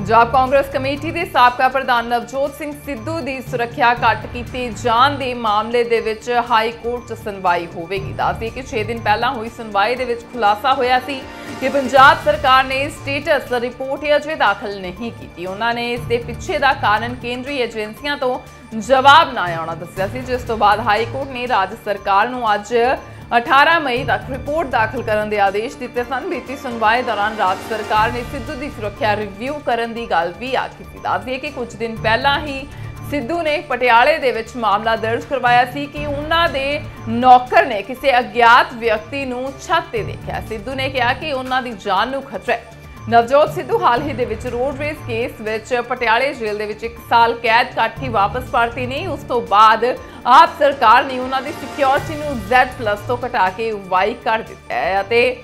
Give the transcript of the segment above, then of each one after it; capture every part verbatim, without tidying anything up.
Punjab Congress committee के साबका प्रधान नवजोत सिंह सिद्धू की सुरक्षा घट कीते जाण के मामले दे विच हाई कोर्ट च सुनवाई होवेगी। दस दिए कि छे दिन पहला हुई सुनवाई दे विच खुलासा होया सी कि पंजाब सरकार ने स्टेटस रिपोर्ट अजे दाखिल नहीं की। उन्होंने इस दे पिछे दा कारण केंद्रीय एजेंसियां तो जवाब ना आना दस्सिया सी, जिस तो बाद हाई कोर्ट ने राज्य सरकार नूं अज अठारह मई तक रिपोर्ट दाखिल करने के आदेश दिते सन। बीती सुनवाई दौरान राज्य सरकार ने सिद्धू की सुरक्षा रिव्यू करने की गल भी आखी थी। दस दिए कि कुछ दिन पहला ही सिद्धू ने पटियाले दे विच मामला दर्ज करवाया सी कि उन्हां दे नौकर ने किसी अज्ञात व्यक्ति नूं छत ते देखा। सिद्धू ने कहा कि उन्हां दी जान नूं खतरा है। नवजोत सिद्धू हाल ही दे विच रोड रेस केस विच पटियाले जेल दे विच एक साल कैद कट के वापस परते नहीं। उस तो बाद आप सरकार ने उन्हां दी सिक्योरिटी नूं Z प्लस तो घटा के वाई कर दिता है,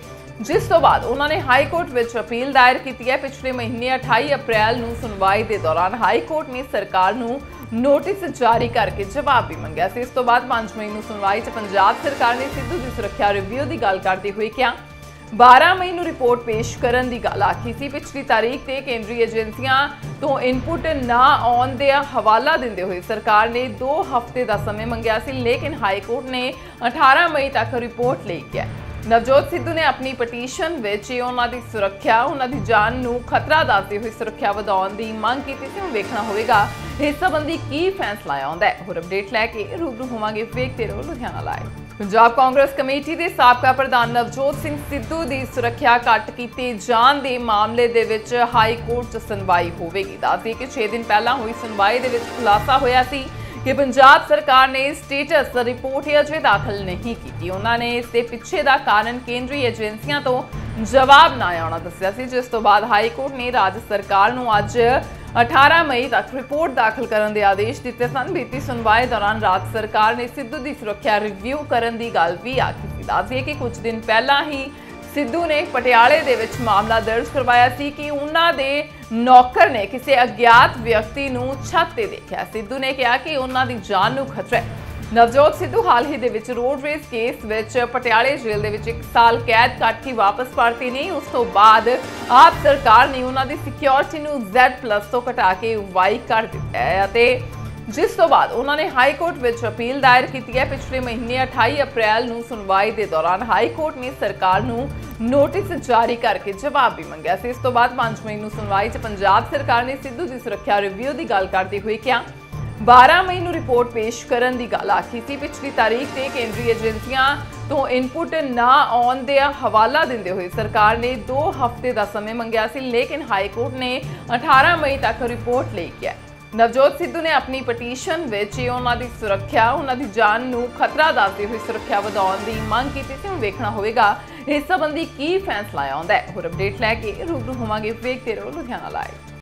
जिस तो बाद उन्होंने हाई कोर्ट विच अपील दायर की है। पिछले महीने अठाई अप्रैल नूं सुनवाई के दौरान हाई कोर्ट ने सरकार नूं नोटिस जारी करके जवाब भी मंगया सी। इस तो बाद पांच मई नूं सुनवाई च पंजाब सरकार ने सिद्धू की सुरक्षा रिव्यू की गल करते हुए क्या बारह मई नूं रिपोर्ट पेश करने की गल आखी सी। पिछली तारीख से केंद्रीय एजेंसियां तो इनपुट ना आउण दे हवाला दिंदे हुए सरकार ने दो हफ्ते का समय मंगया सी, लेकिन हाई कोर्ट ने अठारह मई तक रिपोर्ट ले गया। नवजोत सिद्धू ने अपनी पटीशन विच उन्हां दी सुरक्षा उन्हां दी जान नूं खतरा दसदे हुए सुरक्षा वधाउण दी मंग कीती सी। हुण वेखना होवेगा इस संबंधी की फैसला आउंदा है। होर अपडेट लैके रूबरू होवांगे। वेखते रहो लुधियाना लाइव। पंजाब कांग्रेस कमेटी के साबका प्रधान नवजोत सिंह सिद्धू की सुरक्षा घट कीते जाण के मामले दे विच हाई कोर्ट च सुनवाई होवेगी। दस दिए कि छे दिन पहला हुई सुनवाई दे विच खुलासा होया सी कि पंजाब सरकार ने स्टेटस रिपोर्ट अजे दाखिल नहीं की। उन्होंने इस दे पिछे दा कारण केंद्रीय एजेंसियां तो जवाब ना आना दस्सिया सी, जिस तो बाद हाई कोर्ट ने राज्य सरकार नूं अज अठारह मई तक रिपोर्ट दाखिल करने के आदेश दिते सन। बीती सुनवाई दौरान राज्य सरकार ने सिद्धू की सुरक्षा रिव्यू करने की गल भी आखी थी। दस दिए कि कुछ दिन पहला ही सिद्धू ने पटियाले दे विच मामला दर्ज करवाया सी कि उन्हां दे नौकर ने किसी अज्ञात व्यक्ति नूं छत ते देखा। सिद्धू ने कहा कि उन्हां दी जान नूं खतरा है। नवजोत सिद्धू हाल ही दे विच रोड रेस केस विच पटियाले जेल दे विच एक साल कैद कट के वापस परते नहीं। उस तो बाद आप सरकार ने उन्हां दी सिक्योरिटी नूं Z प्लस तो घटा के वाई कर दिता है, जिस तो बाद उन्होंने हाई कोर्ट विच अपील दायर की है। पिछले महीने अठाई अप्रैल नूं सुनवाई के दौरान हाई कोर्ट ने सरकार नूं नोटिस जारी करके जवाब भी मंगया सी। इस तो बाद पांच मई नूं सुनवाई च पंजाब सरकार ने सिद्धू की सुरक्षा रिव्यू की गल करते हुए क्या बारह मई नूं रिपोर्ट पेश करने की गल आखी सी। पिछली तारीख से केंद्रीय एजेंसियां तो इनपुट ना आउण दे हवाला दिंदे हुए सरकार ने दो हफ्ते का समय मंगया सी, लेकिन हाई कोर्ट ने अठारह मई तक रिपोर्ट ले गया। नवजोत सिद्धू ने अपनी पटीशन विच उन्हां दी सुरक्षा उन्हां दी जान नूं खतरा दसदे हुए सुरक्षा वधाउण दी मंग कीती सी। हुण वेखना होवेगा इस संबंधी की फैसला आउंदा है। होर अपडेट लैके रूबरू होवांगे। वेखते रहो लुधियाना लाइव।